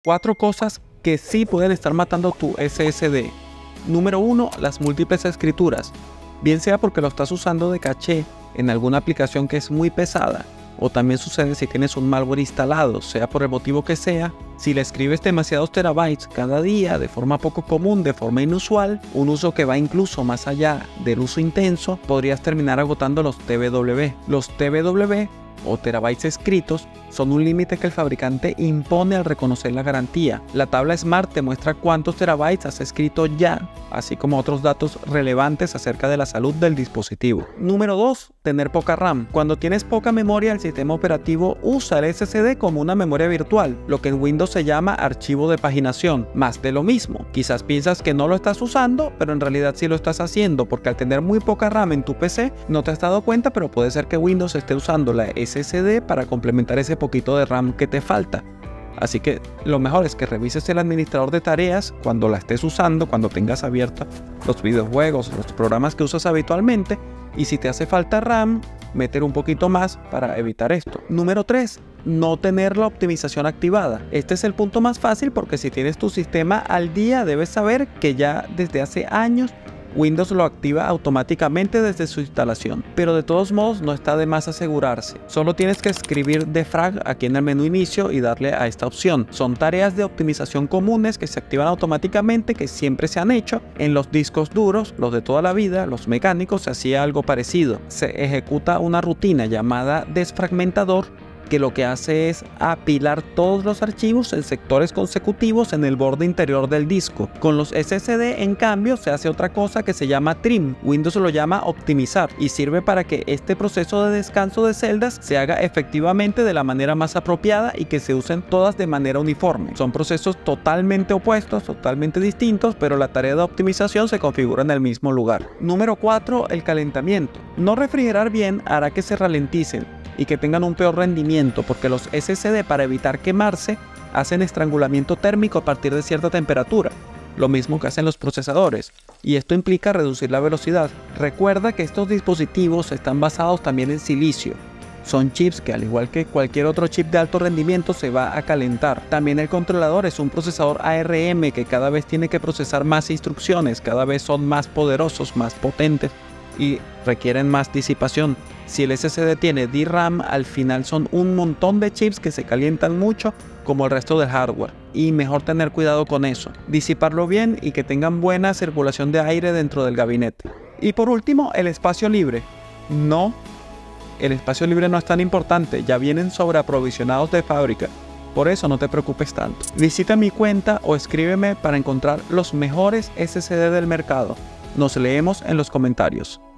4 cosas que sí pueden estar matando tu SSD. Número 1. Las múltiples escrituras. Bien sea porque lo estás usando de caché en alguna aplicación que es muy pesada, o también sucede si tienes un malware instalado, sea por el motivo que sea. Si le escribes demasiados terabytes cada día de forma poco común, de forma inusual, un uso que va incluso más allá del uso intenso, podrías terminar agotando los TBW. Los TBW o terabytes escritos son un límite que el fabricante impone al reconocer la garantía. La tabla Smart te muestra cuántos terabytes has escrito ya, así como otros datos relevantes acerca de la salud del dispositivo. Número 2. Tener poca RAM. Cuando tienes poca memoria, el sistema operativo usa el SSD como una memoria virtual, lo que en Windows se llama archivo de paginación. Más de lo mismo. Quizás piensas que no lo estás usando, pero en realidad sí lo estás haciendo, porque al tener muy poca RAM en tu PC, no te has dado cuenta, pero puede ser que Windows esté usando la SSD para complementar ese poquito de RAM que te falta. Así que lo mejor es que revises el administrador de tareas cuando la estés usando, cuando tengas abiertos los videojuegos, los programas que usas habitualmente, y si te hace falta RAM, meter un poquito más para evitar esto. Número 3. No tener la optimización activada. Este es el punto más fácil porque si tienes tu sistema al día, debes saber que ya desde hace años Windows lo activa automáticamente desde su instalación, pero de todos modos no está de más asegurarse. Solo tienes que escribir defrag aquí en el menú inicio y darle a esta opción. Son tareas de optimización comunes que se activan automáticamente, que siempre se han hecho. En los discos duros, los de toda la vida, los mecánicos, se hacía algo parecido. Se ejecuta una rutina llamada desfragmentador, que lo que hace es apilar todos los archivos en sectores consecutivos en el borde interior del disco. Con los SSD, en cambio, se hace otra cosa que se llama trim. Windows lo llama optimizar y sirve para que este proceso de descanso de celdas se haga efectivamente de la manera más apropiada y que se usen todas de manera uniforme. Son procesos totalmente opuestos, totalmente distintos, pero la tarea de optimización se configura en el mismo lugar. Número 4. El calentamiento. No refrigerar bien hará que se ralenticen y que tengan un peor rendimiento, porque los SSD, para evitar quemarse, hacen estrangulamiento térmico a partir de cierta temperatura, lo mismo que hacen los procesadores, y esto implica reducir la velocidad. Recuerda que estos dispositivos están basados también en silicio. Son chips que, al igual que cualquier otro chip de alto rendimiento, se va a calentar. También el controlador es un procesador ARM que cada vez tiene que procesar más instrucciones, cada vez son más poderosos, más potentes y requieren más disipación. Si el SSD tiene DRAM, al final son un montón de chips que se calientan mucho, como el resto del hardware, y mejor tener cuidado con eso, disiparlo bien y que tengan buena circulación de aire dentro del gabinete. Y por último, el espacio libre. No, el espacio libre no es tan importante, ya vienen sobreaprovisionados de fábrica, por eso no te preocupes tanto. Visita mi cuenta o escríbeme para encontrar los mejores SSD del mercado. Nos leemos en los comentarios.